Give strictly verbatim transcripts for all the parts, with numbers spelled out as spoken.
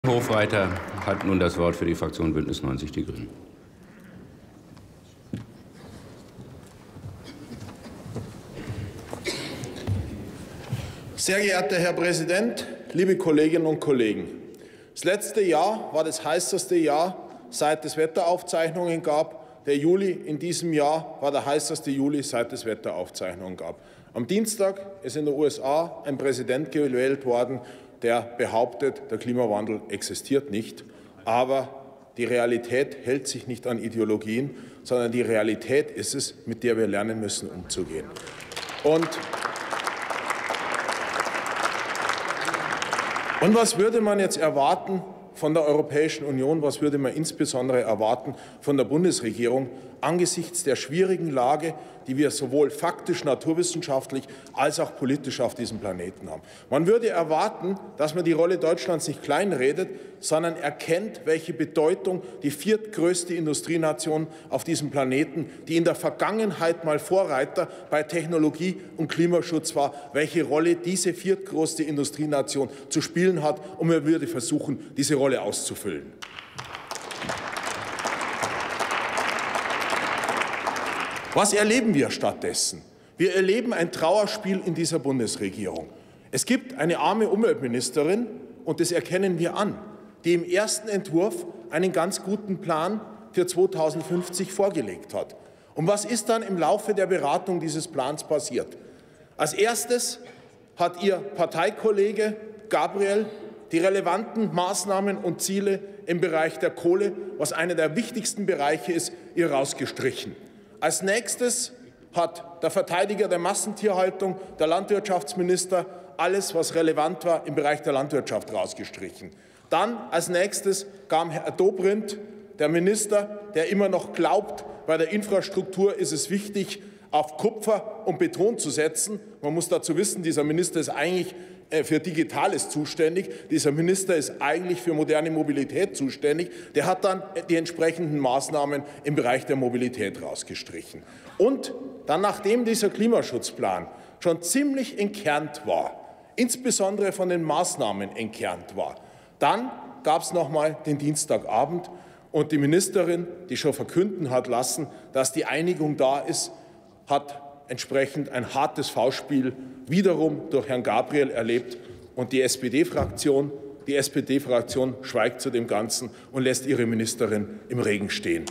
Hofreiter hat nun das Wort für die Fraktion Bündnis neunzig Die Grünen. Sehr geehrter Herr Präsident, liebe Kolleginnen und Kollegen! Das letzte Jahr war das heißeste Jahr, seit es Wetteraufzeichnungen gab. Der Juli in diesem Jahr war der heißeste Juli, seit es Wetteraufzeichnungen gab. Am Dienstag ist in den U S A ein Präsident gewählt worden, der behauptet, der Klimawandel existiert nicht. Aber die Realität hält sich nicht an Ideologien, sondern die Realität ist es, mit der wir lernen müssen, umzugehen. Und, und was würde man jetzt erwarten von der Europäischen Union? Was würde man insbesondere erwarten von der Bundesregierung angesichts der schwierigen Lage, die wir sowohl faktisch, naturwissenschaftlich als auch politisch auf diesem Planeten haben? Man würde erwarten, dass man die Rolle Deutschlands nicht kleinredet, sondern erkennt, welche Bedeutung die viertgrößte Industrienation auf diesem Planeten, die in der Vergangenheit mal Vorreiter bei Technologie und Klimaschutz war, welche Rolle diese viertgrößte Industrienation zu spielen hat, und man würde versuchen, diese Rolle auszufüllen. Was erleben wir stattdessen? Wir erleben ein Trauerspiel in dieser Bundesregierung. Es gibt eine arme Umweltministerin, und das erkennen wir an, die im ersten Entwurf einen ganz guten Plan für zweitausendfünfzig vorgelegt hat. Und was ist dann im Laufe der Beratung dieses Plans passiert? Als erstes hat ihr Parteikollege Gabriel die relevanten Maßnahmen und Ziele im Bereich der Kohle, was einer der wichtigsten Bereiche ist, ihr rausgestrichen. Als nächstes hat der Verteidiger der Massentierhaltung, der Landwirtschaftsminister, alles, was relevant war, im Bereich der Landwirtschaft rausgestrichen. Dann als nächstes kam Herr Dobrindt, der Minister, der immer noch glaubt, bei der Infrastruktur ist es wichtig, auf Kupfer und Beton zu setzen. Man muss dazu wissen, dieser Minister ist eigentlich für Digitales zuständig. Dieser Minister ist eigentlich für moderne Mobilität zuständig. Der hat dann die entsprechenden Maßnahmen im Bereich der Mobilität rausgestrichen. Und dann, nachdem dieser Klimaschutzplan schon ziemlich entkernt war, insbesondere von den Maßnahmen entkernt war, dann gab es noch mal den Dienstagabend, und die Ministerin, die schon verkünden hat lassen, dass die Einigung da ist, hat entsprechend ein hartes Faustspiel wiederum durch Herrn Gabriel erlebt. Und die S P D-Fraktion, die S P D-Fraktion schweigt zu dem Ganzen und lässt ihre Ministerin im Regen stehen.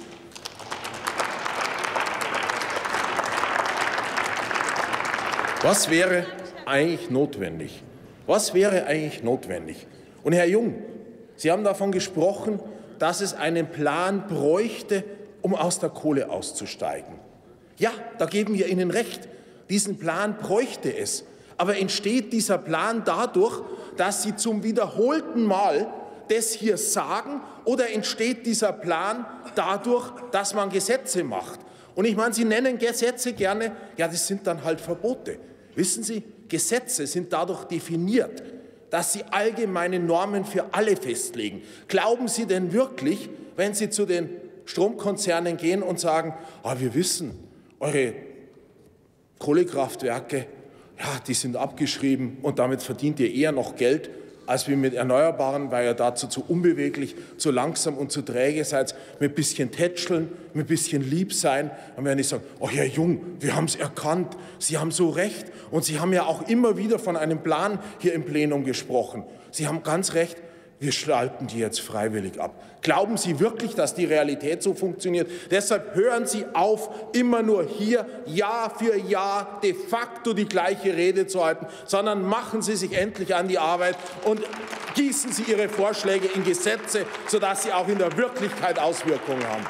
Was wäre eigentlich notwendig? Was wäre eigentlich notwendig? Und Herr Jung, Sie haben davon gesprochen, dass es einen Plan bräuchte, um aus der Kohle auszusteigen. Ja, da geben wir Ihnen recht. Diesen Plan bräuchte es. Aber entsteht dieser Plan dadurch, dass Sie zum wiederholten Mal das hier sagen, oder entsteht dieser Plan dadurch, dass man Gesetze macht? Und ich meine, Sie nennen Gesetze gerne, ja, das sind dann halt Verbote. Wissen Sie, Gesetze sind dadurch definiert, dass sie allgemeine Normen für alle festlegen. Glauben Sie denn wirklich, wenn Sie zu den Stromkonzernen gehen und sagen, ah, wir wissen, eure Kohlekraftwerke, ja, die sind abgeschrieben und damit verdient ihr eher noch Geld, als wir mit Erneuerbaren, weil ihr dazu zu unbeweglich, zu langsam und zu träge seid, mit ein bisschen tätscheln, mit ein bisschen lieb sein. Dann werden die sagen, oh Herr Jung, wir haben es erkannt, Sie haben so recht. Und Sie haben ja auch immer wieder von einem Plan hier im Plenum gesprochen. Sie haben ganz recht, wir schalten die jetzt freiwillig ab. Glauben Sie wirklich, dass die Realität so funktioniert? Deshalb hören Sie auf, immer nur hier Jahr für Jahr de facto die gleiche Rede zu halten, sondern machen Sie sich endlich an die Arbeit und gießen Sie Ihre Vorschläge in Gesetze, sodass sie auch in der Wirklichkeit Auswirkungen haben.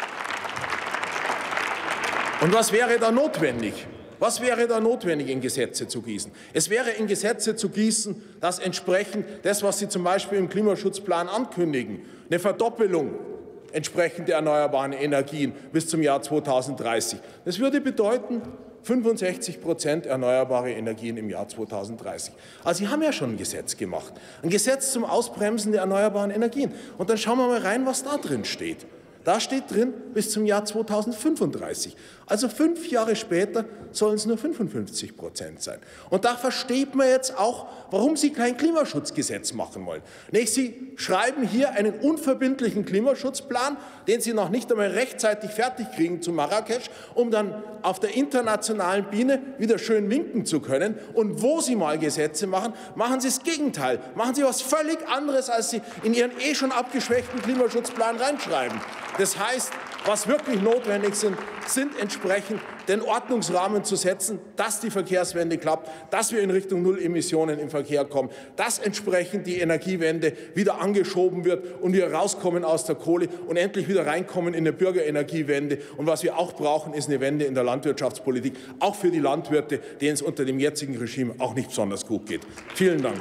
Und was wäre da notwendig? Was wäre da notwendig, in Gesetze zu gießen? Es wäre in Gesetze zu gießen, dass entsprechend das, was Sie zum Beispiel im Klimaschutzplan ankündigen, eine Verdoppelung entsprechend der erneuerbaren Energien bis zum Jahr zweitausenddreißig. Das würde bedeuten fünfundsechzig Prozent erneuerbare Energien im Jahr zweitausenddreißig. Also Sie haben ja schon ein Gesetz gemacht, ein Gesetz zum Ausbremsen der erneuerbaren Energien. Und dann schauen wir mal rein, was da drin steht. Da steht drin, bis zum Jahr zweitausendfünfunddreißig. Also fünf Jahre später sollen es nur fünfundfünfzig Prozent sein. Und da versteht man jetzt auch, warum Sie kein Klimaschutzgesetz machen wollen. Nee, Sie schreiben hier einen unverbindlichen Klimaschutzplan, den Sie noch nicht einmal rechtzeitig fertig kriegen zu Marrakesch, um dann auf der internationalen Bühne wieder schön winken zu können. Und wo Sie mal Gesetze machen, machen Sie das Gegenteil. Machen Sie was völlig anderes, als Sie in Ihren eh schon abgeschwächten Klimaschutzplan reinschreiben. Das heißt, was wirklich notwendig sind, sind entsprechend den Ordnungsrahmen zu setzen, dass die Verkehrswende klappt, dass wir in Richtung Null Emissionen im Verkehr kommen, dass entsprechend die Energiewende wieder angeschoben wird und wir rauskommen aus der Kohle und endlich wieder reinkommen in eine Bürgerenergiewende. Und was wir auch brauchen, ist eine Wende in der Landwirtschaftspolitik, auch für die Landwirte, denen es unter dem jetzigen Regime auch nicht besonders gut geht. Vielen Dank.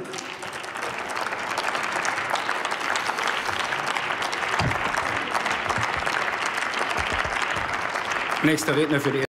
Nächster Redner für die